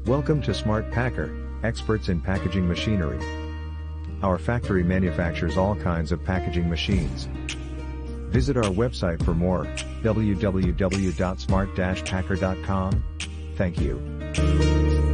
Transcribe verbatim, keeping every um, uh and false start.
Welcome to Smart Packer, experts in packaging machinery. Our factory manufactures all kinds of packaging machines. Visit our website for more, w w w dot smart dash packer dot com. Thank you.